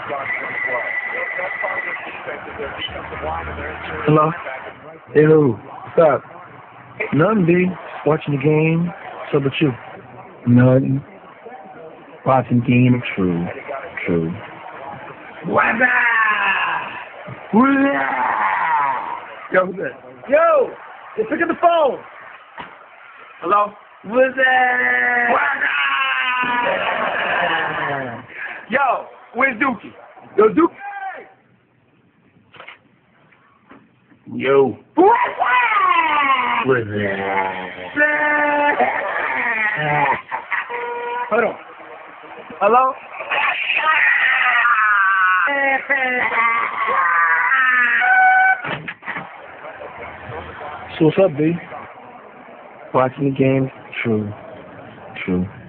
Hello? Hey, who? What's up? Nothing, B. Watching the game. So about you? Nothing. Watching game. True. True. What's up? Yo, who's that? Yo! Hey, pick up the phone! Hello? What's that? Yo, where's Dookie? Yo, Dookie. Yo. What's that? Hold on. Hello? So what's up, B? Watching the game. True. True.